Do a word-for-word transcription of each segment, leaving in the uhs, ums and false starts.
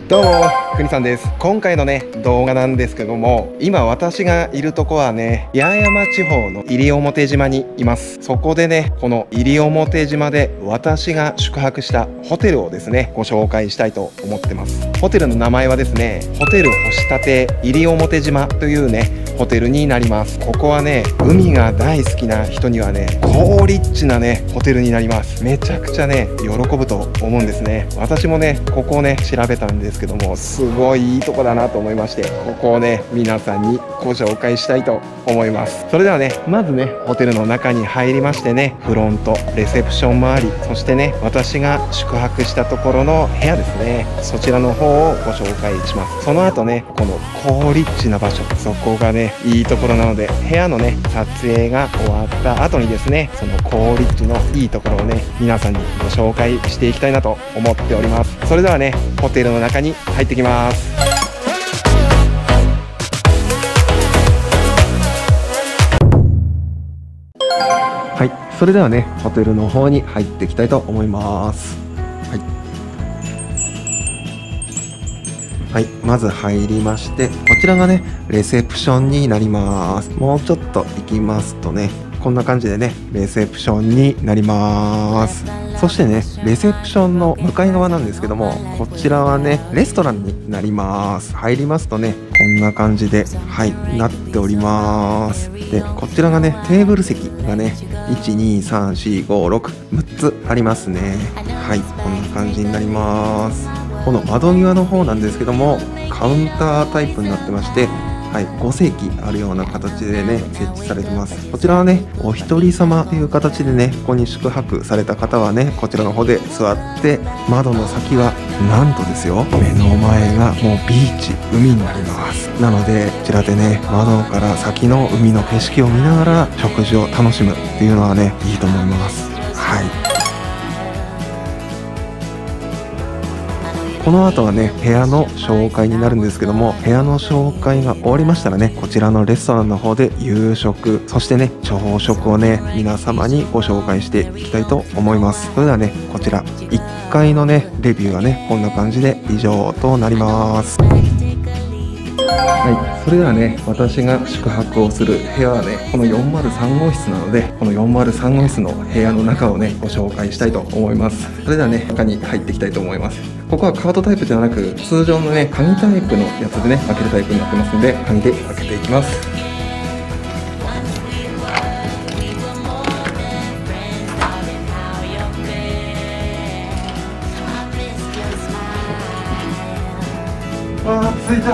どうも、くにさんです。今回のね、動画なんですけども、今私がいるとこはね、八重山地方の西表島にいます。そこでね、この西表島で私が宿泊したホテルをですね、ご紹介したいと思ってます。ホテルの名前はですね、ホテル星立西表島というね、ホテルになります。ここはね、海が大好きな人にはね、高リッチなね、ホテルになります。めちゃくちゃね、喜ぶと思うんですね。私もね、ここをね、調べたんですけども、すごいいいとこだなと思いまして、ここをね、皆さんにご紹介したいと思います。それではね、まずね、ホテルの中に入りましてね、フロント、レセプションもあり、そしてね、私が宿泊したところの部屋ですね、そちらの方をご紹介します。その後ね、この高リッチな場所、そこがね、いいところなので、部屋のね、撮影が終わった後にですね、その高リッチのいいところをね、皆さんにご紹介していきたいなと思っております。それではね、ホテルの中に入ってきます。はい、それではね、ホテルの方に入っていきたいと思います。はいはい、まず入りまして、こちらがね、レセプションになります。もうちょっと行きますとね、こんな感じでね、レセプションになります。そしてね、レセプションの向かい側なんですけども、こちらはね、レストランになります。入りますとね、こんな感じで、はい、なっております。で、こちらがね、テーブル席がね、いち、に、さん、よん、ご、ろく、むっつありますね。はい、こんな感じになります。この窓際の方なんですけども、カウンタータイプになってまして、はい、ごせきあるような形でね、設置されてます。こちらはね、お一人様という形でね、ここに宿泊された方はね、こちらの方で座って、窓の先は、なんとですよ、目の前がもうビーチ、海になります。なので、こちらでね、窓から先の海の景色を見ながら、食事を楽しむっていうのはね、いいと思います。はい。この後はね、部屋の紹介になるんですけども、部屋の紹介が終わりましたらね、こちらのレストランの方で夕食、そしてね、朝食をね、皆様にご紹介していきたいと思います。それではね、こちら、いっかいのね、レビューがね、こんな感じで以上となります。はい、それではね、私が宿泊をする部屋はね、このよんまるさんごうしつなので、このよんまるさんごうしつの部屋の中をね、ご紹介したいと思います。それではね、中に入っていきたいと思います。ここはカードタイプではなく、通常のね、鍵タイプのやつでね、開けるタイプになってますので、鍵で開けていきます。あー、着いた。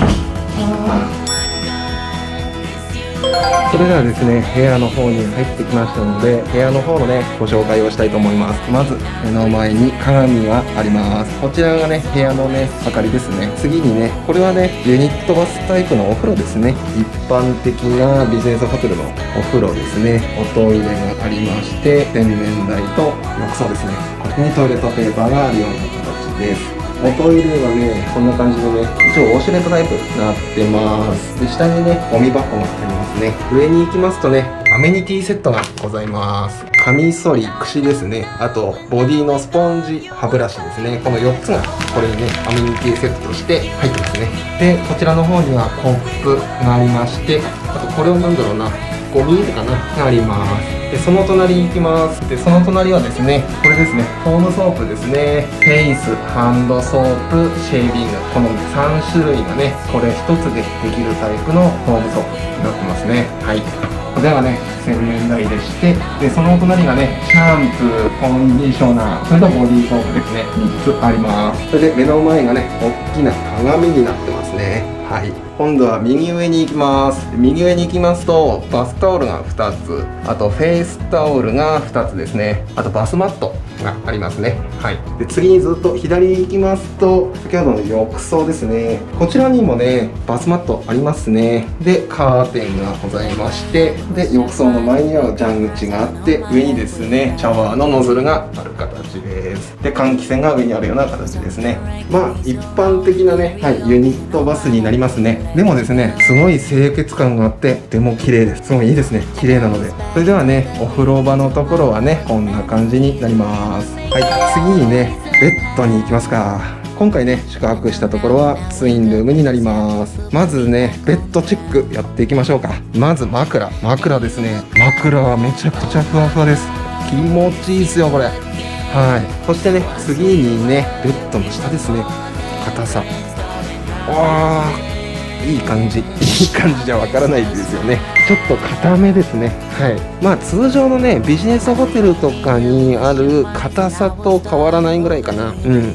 それではですね、部屋の方に入ってきましたので、部屋の方のね、ご紹介をしたいと思います。まず、目の前に鏡があります。こちらがね、部屋のね、明かりですね。次にね、これはね、ユニットバスタイプのお風呂ですね。一般的なビジネスホテルのお風呂ですね。おトイレがありまして、洗面台と浴槽ですね。ここにトイレットペーパーがあるような形です。おトイレはね、こんな感じでね、一応ウォシュレットタイプになってます。で、下にね、ゴミ箱がありますね。上に行きますとね、アメニティセットがございます。カミソリ、櫛ですね。あと、ボディのスポンジ、歯ブラシですね。このよっつが、これにね、アメニティセットとして入ってますね。で、こちらの方にはコップがありまして、あと、これは何だろうな、ごミリかながあります。で、その隣に行きます。で、その隣はですね、これですね、ホームソープですね。フェイス、ハンドソープ、シェービング。このさんしゅるいがね、これひとつでできるタイプのホームソープになってますね。はい。ではね、洗面台でして、で、その隣がね、シャンプー、コンディショナー、それとボディーソープですね。みっつあります。それで目の前がね、大きな鏡になってますね。はい。今度は右上に行きます。右上に行きますと、バスタオルがふたつ、あとフェイスタオルがふたつですね。あとバスマットがありますね。はい。で、次にずっと左に行きますと、先ほどの浴槽ですね。こちらにもね、バスマットありますね。で、カーテンがございまして、で、浴槽の前には蛇口があって、上にですね、シャワーのノズルがある形です。で、換気扇が上にあるような形ですね。まあ、一般的なね、はい、ユニットバスになりますね。でもですね、すごい清潔感があって、とても綺麗です。すごいいいですね。綺麗なので。それではね、お風呂場のところはね、こんな感じになります。はい、次にね、ベッドに行きますか。 今回ね宿泊したところはツインルームになります。まずねベッドチェックやっていきましょうか。まず枕枕ですね。枕はめちゃくちゃふわふわです。気持ちいいですよこれ。はい。そしてね次にねベッドの下ですね。硬さ、わーいい感じ、いい感じじゃわからないですよね。ちょっと硬めですね。はい。まあ通常のねビジネスホテルとかにある硬さと変わらないぐらいかな。うん、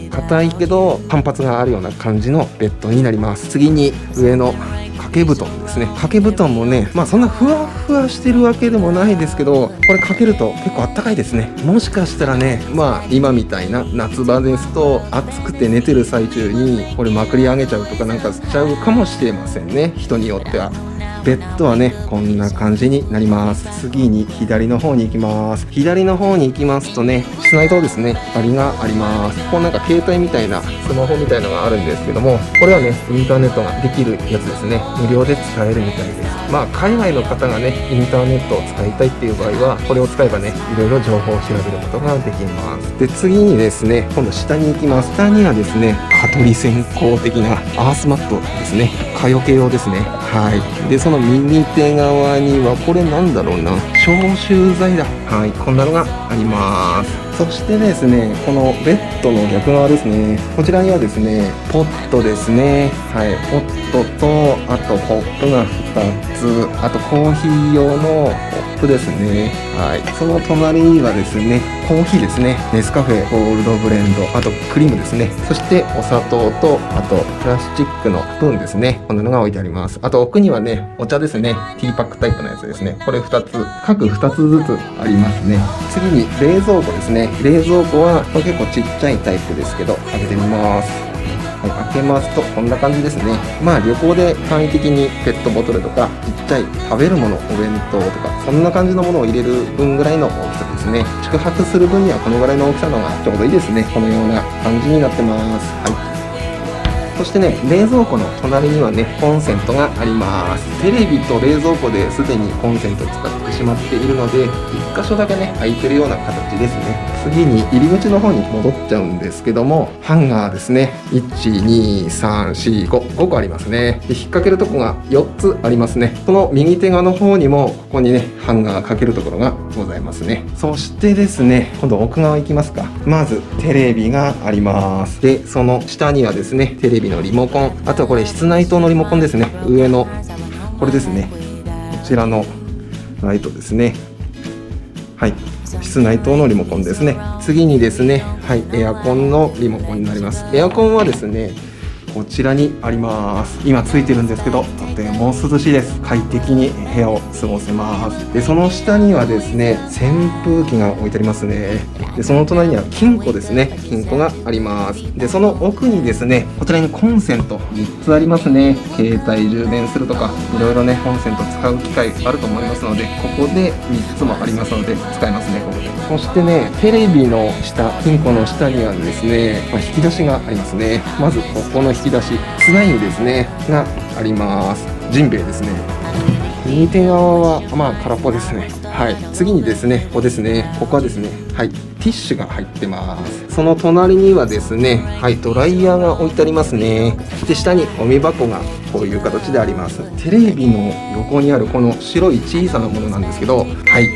硬いけど反発があるような感じのベッドになります。次に上の掛け布団ですね。掛け布団もね、まあそんなふわふわしてるわけでもないですけど、これかけると結構あったかいですね。もしかしたらね、まあ今みたいな夏場ですと暑くて寝てる最中にこれまくり上げちゃうとかなんかしちゃうかもしれませんね、人によっては。ベッドはねこんな感じになります。次に左の方に行きます。左の方に行きますとね、室内灯ですね、光があります。こうなんか携帯みたいなスマホみたいのがあるんですけども、これはねインターネットができるやつですね。無料で使えるみたいです。まあ海外の方がねインターネットを使いたいっていう場合はこれを使えばねいろいろ情報を調べることができます。で次にですね今度下に行きます。下にはですね蚊取り線香的なアースマットですね。蚊よけ用ですね。はい。でその右手側にはこれなんだろうな、消臭剤だ。はい、こんなのがあります。そしてですねこのベッドの逆側ですね、こちらにはですねポットですね。はい、ポットとあとコップがふたつ、あとコーヒー用のコップですね。はい、その隣にはですねコーヒーですね、ネスカフェゴールドブレンド、あとクリームですね、そしてお砂糖とあとプラスチックのスプーンですね、こんなのが置いてあります。あと奥にはねお茶ですね、ティーパックタイプのやつですね。これふたつ、各ふたつずつありますね。次に冷蔵庫ですね。冷蔵庫はこれ結構ちっちゃいタイプですけど開けてみます。はい、開けますとこんな感じですね。まあ旅行で簡易的にペットボトルとかちっちゃい食べるもの、お弁当とかそんな感じのものを入れる分ぐらいの大きさですね。宿泊する分にはこのぐらいの大きさのがちょうどいいですね。このような感じになってます。はい。そしてね冷蔵庫の隣にはねコンセントがあります。テレビと冷蔵庫ですでにコンセントを使ってしまっているのでいっ箇所だけね空いてるような形ですね。次に入り口の方に戻っちゃうんですけども、ハンガーですね、いちにさんしご、ごこありますね。で引っ掛けるとこがよっつありますね。この右手側の方にもここにねハンガーかけるところがございますね。そしてですね今度奥側行きますか。まずテレビがあります。でその下にはですねテレビのリモコン、あとはこれ室内灯のリモコンですね。上のこれですね、こちらのライトですね。はい、室内灯のリモコンですね。次にですね、はい、エアコンのリモコンになります。エアコンはですねこちらにあります。今ついてるんですけどとても涼しいです。快適に部屋を過ごせます。でその下にはですね扇風機が置いてありますね。でその隣には金庫ですね、金庫があります。でその奥にですねこちらにコンセントみっつありますね。携帯充電するとかいろいろねコンセント使う機会あると思いますので、ここでみっつもありますので使えますね、ここで。そしてねテレビの下、金庫の下にはですね、まあ、引き出しがありますね。まずここの引き出し、つなぎですねがあります。ジンベエですね。右手側はまあ空っぽですね。はい、次にですねここですね、ここはですね、はい、ティッシュが入ってます。その隣にはですね、はい、ドライヤーが置いてありますね。で下にゴミ箱がこういう形であります。テレビの横にあるこの白い小さなものなんですけど、はい、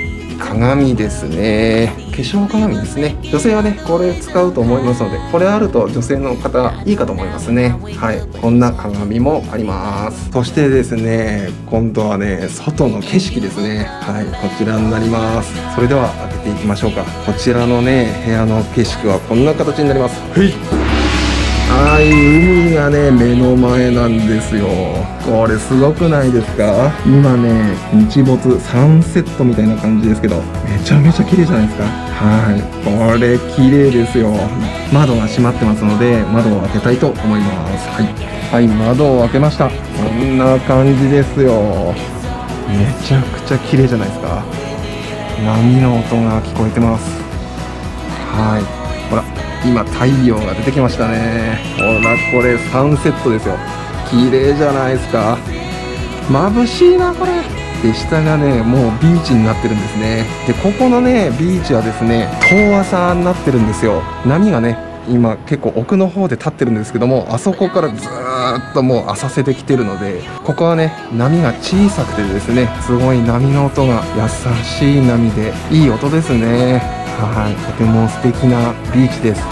鏡ですね。化粧鏡ですね。女性はねこれ使うと思いますので、これあると女性の方いいかと思いますね。はい、こんな鏡もあります。そしてですね今度はね外の景色ですね。はい、こちらになります。それでは開けていきましょうか。こちらのね部屋の景色はこんな形になります。はい、はい、海がね目の前なんですよ。これすごくないですか。今ね日没サンセットみたいな感じですけど、めちゃめちゃ綺麗じゃないですか。はい、これ綺麗ですよ。窓が閉まってますので窓を開けたいと思います。はい、はい、窓を開けました。こんな感じですよ。めちゃくちゃ綺麗じゃないですか。波の音が聞こえてます。はい、ほら今太陽が出てきましたね。ほらこれサンセットですよ。綺麗じゃないですか。眩しいなこれ。で下がねもうビーチになってるんですね。でここのねビーチはですね遠浅になってるんですよ。波がね今結構奥の方で立ってるんですけども、あそこからずーっともう浅瀬で来てるので、ここはね波が小さくてですね、すごい波の音が優しい波でいい音ですね。はい、とても素敵なビーチです。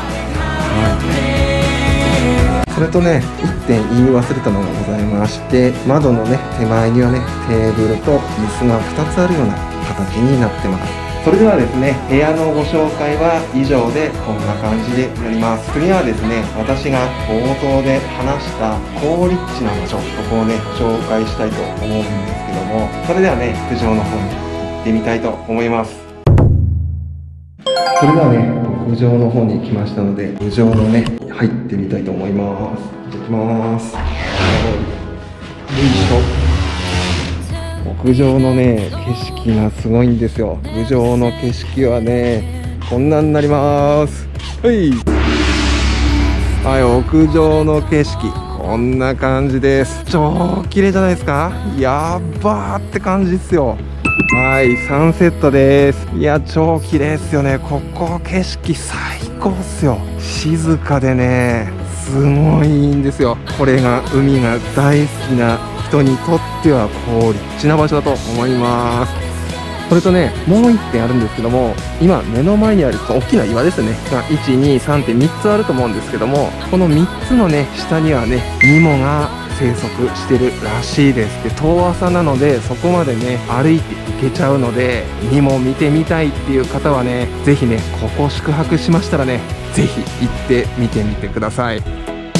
はい、それとね、いってん言い忘れたのがございまして、窓のね手前にはねテーブルと椅子がふたつあるような形になってます。それではですね、部屋のご紹介は以上でこんな感じでやります。次はですね、私が冒頭で話した高立地な場所、ここをね紹介したいと思うんですけども、それではね屋上の方に行ってみたいと思います。それではね屋上の方に来ましたので、屋上のね入ってみたいと思います。行きます。よいしょ。屋上のね景色がすごいんですよ。屋上の景色はねこんなになります。はいはい、屋上の景色こんな感じです。超綺麗じゃないですか。やっばーって感じですよ。はい、サンセットです。いや超綺麗ですよね。ここ景色最高っすよ。静かでねすごいいいんですよ。これが海が大好きな人にとっては高立地な場所だと思います。それとね、もういってんあるんですけども、今目の前にある大きな岩ですねがいち、に、さんってみっつあると思うんですけども、このみっつのね下にはねニモが生息してるらしいです。で遠浅なのでそこまでね歩いて行けちゃうので、ニモ見てみたいっていう方はね是非ねここ宿泊しましたらね是非行ってみてみてください。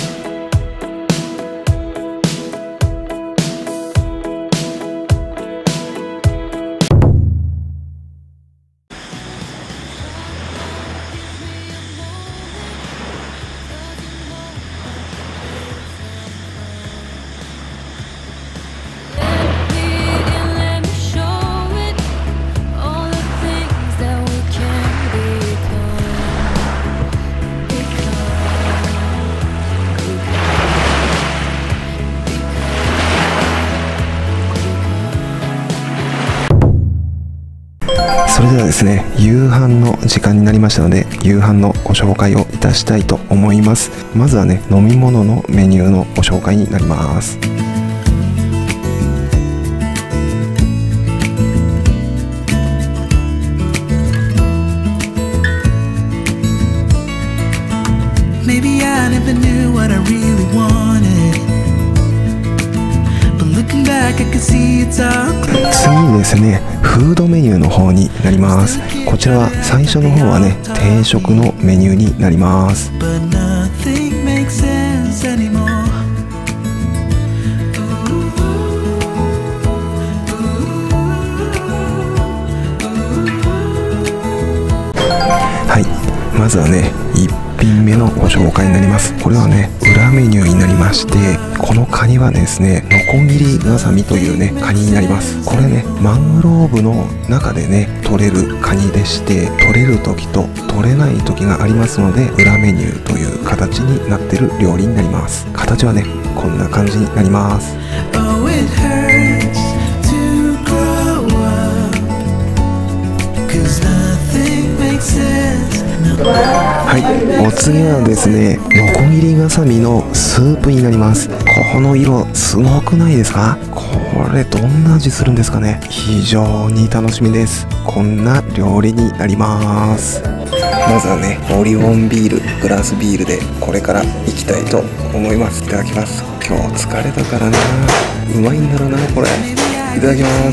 それではですね、夕飯の時間になりましたので、夕飯のご紹介をいたしたいと思います。まずはね、飲み物のメニューのご紹介になります。Maybe I never knew what I really wanted, but looking back I could see it's all clear. 次にですね、フードメニューの方になります。こちらは最初の方はね、定食のメニューになります。はい、まずはね、いっぴんめのご紹介になります。これはね、裏メニューになりまして、このカニはですね、ノコギリガザミというねカニになります。これね、マングローブの中でね取れるカニでして、取れる時と取れない時がありますので、裏メニューという形になってる料理になります。形はねこんな感じになります。はい、お次はですね、ノコギリガサミのスープになります。この色すごくないですか？これどんな味するんですかね。非常に楽しみです。こんな料理になります。まずはね、オリオンビール、グラスビールでこれからいきたいと思います。いただきます。今日疲れたからな、うまいんだろうなこれ。いただきます。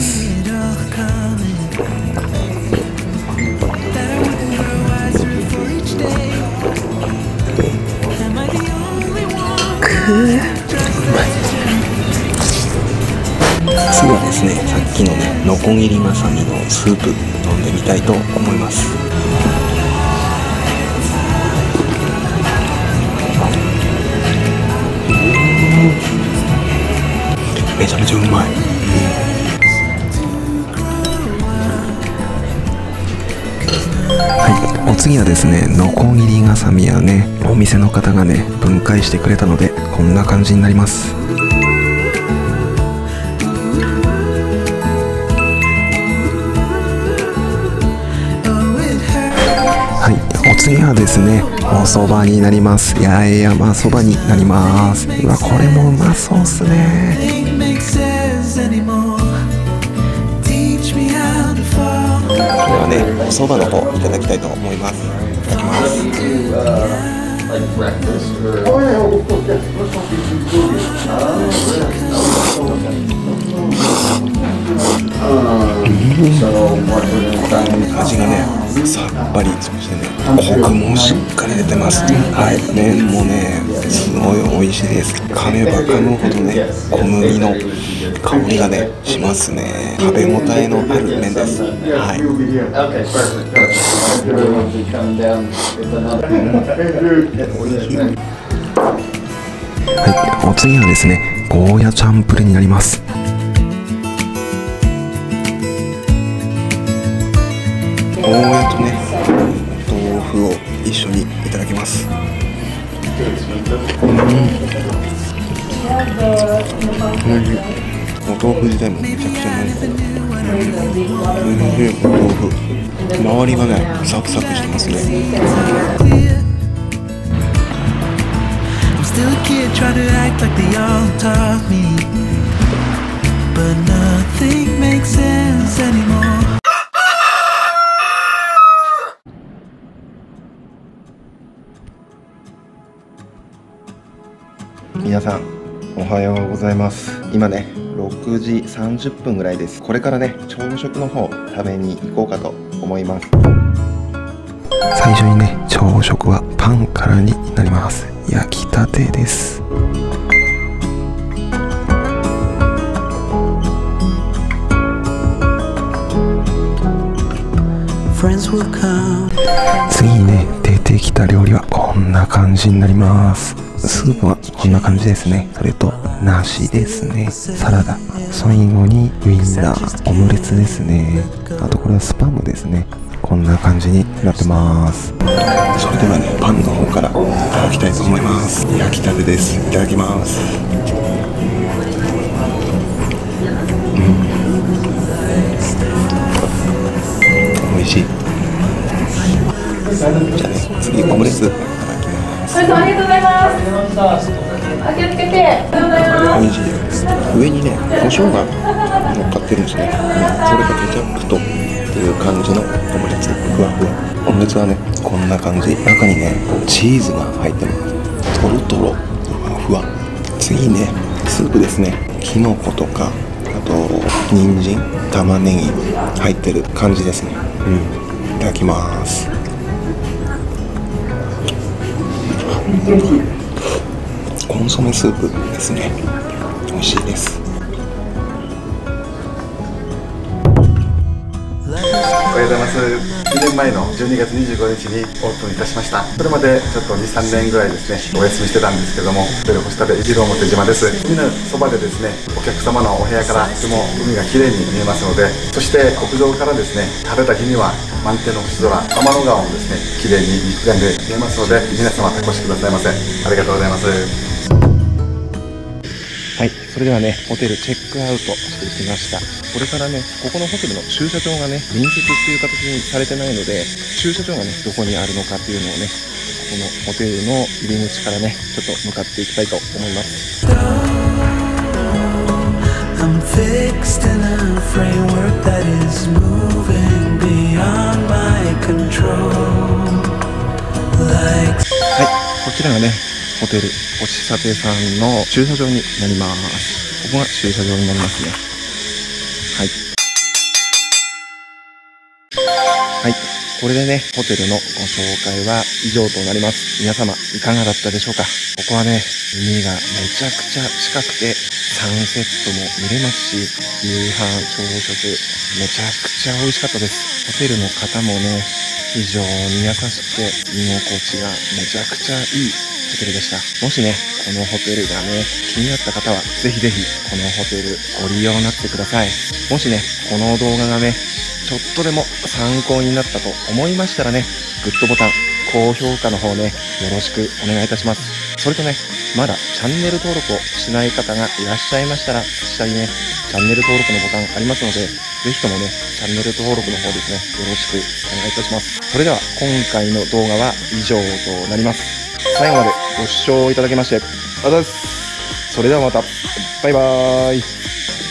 次はですね、さっきのねノコギリガサミのスープ飲んでみたいと思います。めちゃめちゃうまい。はい、お次はですね、ノコギリガサミはね、お店の方がね分解してくれたのでこんな感じになります。はい、お次はですね、お蕎麦になります。八重山蕎麦になります。うわ、これもうまそうっすね。ではね、お蕎麦の方いただきたいと思います。いただきます。味がね、さっぱりそしてね、コクもしっかり出てます。はい、麺もね、すごい美味しいです。噛めば噛むほどね、小麦の香りがねしますね。食べ応えのある麺です。はい。はい、お次はですね、ゴーヤチャンプルになります。ゴーヤとね、豆腐を一緒にいただきます。うん、お豆腐自体もめちゃくちゃ濃厚。おいしい。お豆腐、周りがねサクサクしてますね。皆さんおはようございます。今ねろくじさんじゅっぷんぐらいです。これからね朝食の方食べに行こうかと思います。最初にね朝食はパンからになります。焼きたてです。次にね出てきた料理はこんな感じになります。スープはこんな感じですね。それと梨ですね、サラダ、最後にウインナー、オムレツですね。あとこれはスパムですね。こんな感じになってます。それではねパンの方からいただきたいと思います。焼きたてです。いただきます。うん、美味しい。じゃあね次オムレツありがとうございます。あ、気をつけて。ありがとうございます。 美味しい。上にね、胡椒が乗っかってるんですね。うん、それがケチャップとっていう感じのオムレツ、ふわふわ。オムレツはね、こんな感じ。中にね、チーズが入ってます。トロトロ、ふわふわ。次ね、スープですね。キノコとか、あと人参、玉ねぎ入ってる感じですね。うん、いただきます。コンソメスープですね。美味しいです。 おはようございます。にねんまえのじゅうにがつにじゅうごにちにオープンいたしました。それまでちょっとに、さんねんぐらいですねお休みしてたんですけども、ホテル星立広表島です。海のそばでですねお客様のお部屋からとても海が綺麗に見えますので、そして屋上からですね晴れた日には満天の星空、天の川もですね綺麗に一眼で見えますので、皆様お越しくださいませ。ありがとうございます。 はい、それではね、ホテルチェックアウトしてきました。これからね、ここのホテルの駐車場がね、隣接っていう形にされてないので、駐車場がね、どこにあるのかっていうのをね、このホテルの入り口からね、ちょっと向かっていきたいと思います。はい、こちらがね、ホテル星立さんの駐車場になります。ここが駐車場になりますね。はい。はい。これでね、ホテルのご紹介は以上となります。皆様、いかがだったでしょうか。ここはね、海がめちゃくちゃ近くて、サンセットも見れますし、夕飯、朝食、めちゃくちゃ美味しかったです。ホテルの方もね、非常に優しくて、居心地がめちゃくちゃいいホテルでした。もしね、このホテルがね、気になった方は、ぜひぜひ、このホテルご利用になってください。もしね、この動画がね、ちょっとでも参考になったと思いましたらね、グッドボタン、 高評価の方ね、よろしくお願いいたします。それとね、まだチャンネル登録をしない方がいらっしゃいましたら、下にね、チャンネル登録のボタンありますので、ぜひともね、チャンネル登録の方ですね、よろしくお願いいたします。それでは、今回の動画は以上となります。最後までご視聴いただきまして、ありがとうございます。それではまた、バイバーイ。